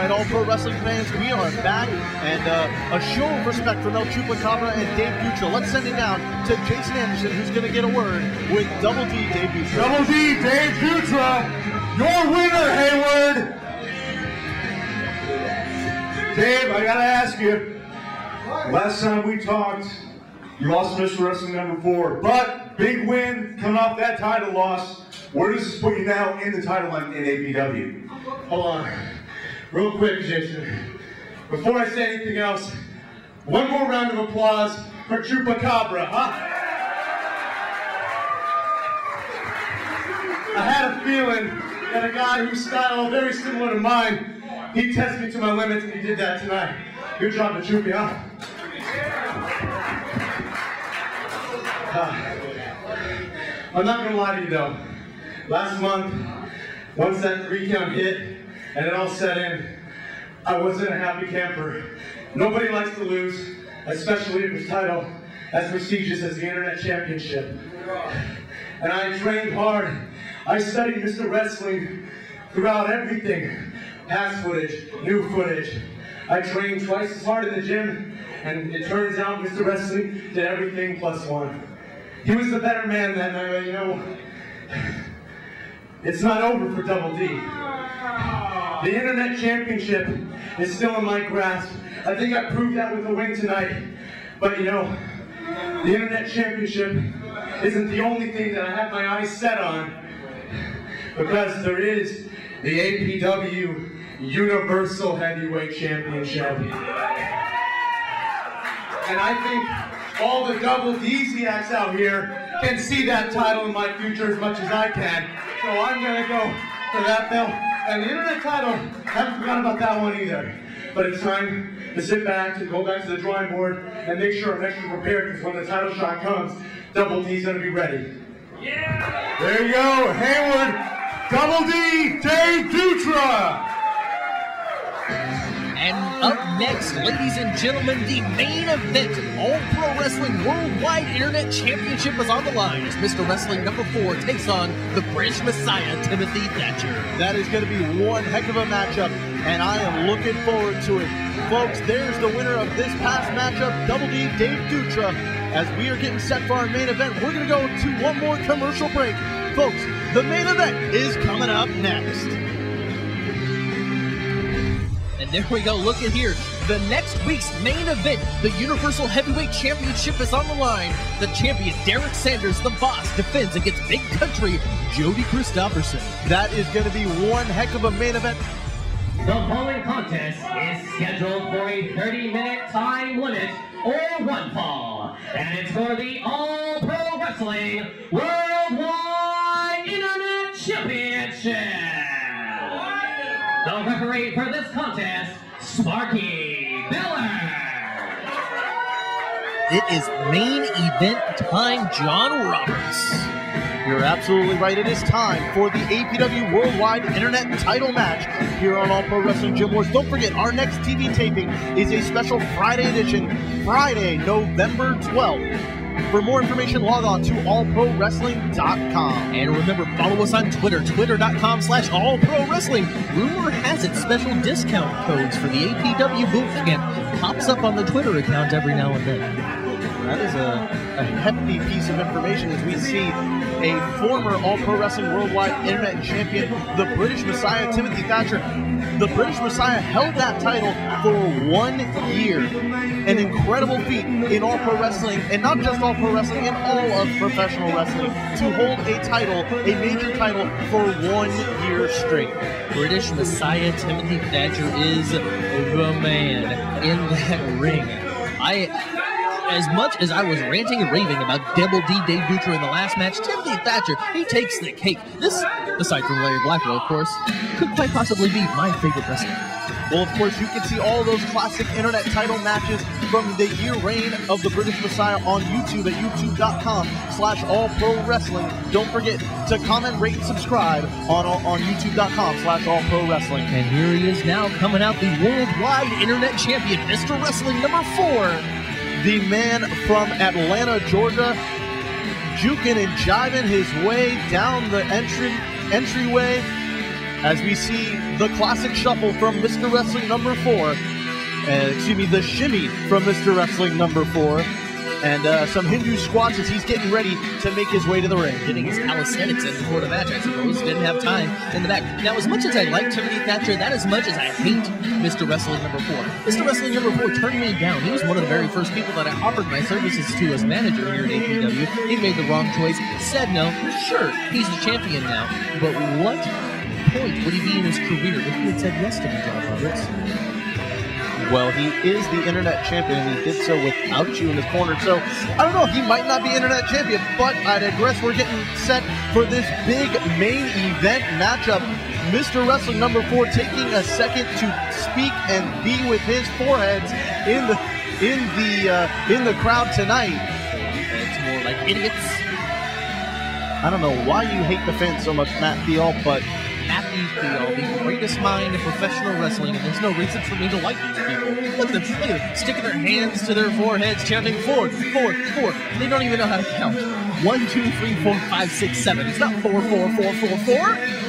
right, All Pro Wrestling fans, we are back, and a show of respect from El Chupacabra and Dave Dutra. Let's send it down to Jason Anderson, who's going to get a word with Double D, Dave Dutra. Double D, Dave Dutra, your winner, Hayward. Dave, I got to ask you, last time we talked, you lost Mr. Wrestling number 4, but big win coming off that title loss. Where does this put you now in the title in APW? Hold on. Real quick, Jason. Before I say anything else, one more round of applause for Chupacabra, huh? I had a feeling that a guy whose style very similar to mine, he tested me to my limits, and he did that tonight. Good job to Chupi, huh? I'm not gonna lie to you though. Last month, once that 3 count hit and it all set in, I wasn't a happy camper. Nobody likes to lose, especially if the title as prestigious as the Internet Championship. And I trained hard. I studied Mr. Wrestling throughout everything. Past footage, new footage. I trained twice as hard in the gym, and it turns out Mr. Wrestling did everything +1. He was the better man that night, but you know, it's not over for Double D. The Internet Championship is still in my grasp. I think I proved that with the win tonight. But you know, the Internet Championship isn't the only thing that I have my eyes set on, because there is the APW Universal Heavyweight Championship. And I think all the Double Dziacs out here can see that title in my future as much as I can. So I'm gonna go for that belt. And the Internet title, I haven't forgotten about that one either. But it's time to sit back, to go back to the drawing board, and make sure I'm extra prepared, because when the title shot comes, Double D's gonna be ready. Yeah! There you go, Hayward, Double D, Dave Dutra! And up next, ladies and gentlemen, the main event, All Pro Wrestling Worldwide Internet Championship is on the line as Mr. Wrestling number 4 takes on the British Messiah, Timothy Thatcher. That is going to be one heck of a matchup, and I am looking forward to it. Folks, there's the winner of this past matchup, Double D, Dave Dutra. As we are getting set for our main event, we're going to go to one more commercial break. Folks, the main event is coming up next. And there we go, look at here. The next week's main event, the Universal Heavyweight Championship is on the line. The champion, Derek Sanders, the boss, defends against Big Country, Jody Christopherson. That is going to be one heck of a main event. The following contest is scheduled for a 30-minute time limit or one fall. And it's for the All Pro Wrestling Worldwide Internet Championship. The referee for this contest, Sparky Miller. It is main event time, John Roberts. You're absolutely right. It is time for the APW Worldwide Internet title match here on All Pro Wrestling Gym Wars. Don't forget, our next TV taping is a special Friday edition, Friday, November 12th. For more information, log on to allprowrestling.com. And remember, follow us on Twitter, twitter.com/allprowrestling. Rumor has it special discount codes for the APW booth camp pops up on the Twitter account every now and then. That is a hefty piece of information as we see a former All Pro Wrestling Worldwide Internet Champion, the British Messiah, Timothy Thatcher. The British Messiah held that title for 1 year. An incredible feat in All Pro Wrestling, and not just All Pro Wrestling, in all of professional wrestling, to hold a title, a major title, for 1 year straight. British Messiah Timothy Thatcher is the man in that ring. As much as I was ranting and raving about Double D, Dave Dutra in the last match, Timothy Thatcher, he takes the cake. This, aside from Larry Blackwell, of course, could quite possibly be my favorite wrestler. Well, of course, you can see all those classic internet title matches from the year reign of the British Messiah on YouTube at youtube.com/allprowrestling. Don't forget to comment, rate, and subscribe on youtube.com/allprowrestling. And here he is now, coming out the worldwide internet champion, Mr. Wrestling number 4. The man from Atlanta, Georgia, juking and jiving his way down the entryway. as we see the classic shuffle from Mr. Wrestling number 4. The shimmy from Mr. Wrestling number 4. And some Hindu squats as he's getting ready to make his way to the ring. Getting his calisthenics in before the match, I suppose. Didn't have time in the back. Now, as much as I like Timothy Thatcher, that as much as I hate Mr. Wrestling number 4. Mr. Wrestling number 4 turned me down. He was one of the very first people that I offered my services to as manager here at APW. He made the wrong choice, said no. Sure, he's the champion now. But what point would he be in his career if he had said yes to me, John Roberts? Well, he is the internet champion, and he did so without you in his corner. So, I don't know, he might not be internet champion, but I digress. We're getting set for this big main event matchup. Mr. Wrestling number 4 taking a second to speak and be with his foreheads in the crowd tonight. It's more like idiots. I don't know why you hate the fans so much, Matt Thiel, but Matthew Thiel, the greatest mind in professional wrestling, and there's no reason for me to like these people. Look at them sticking their hands to their foreheads, chanting 4, 4, 4. They don't even know how to count. 1, 2, 3, 4, 5, 6, 7. It's not 4, 4, 4, 4, 4.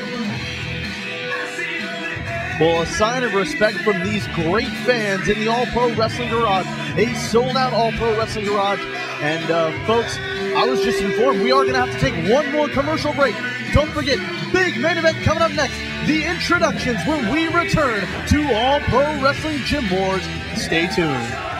Well, a sign of respect from these great fans in the All Pro Wrestling Garage, a sold-out All Pro Wrestling Garage. And folks, I was just informed we are going to have to take one more commercial break. Don't forget, big main event coming up next, the introductions when we return to All Pro Wrestling Gym Wars. Stay tuned.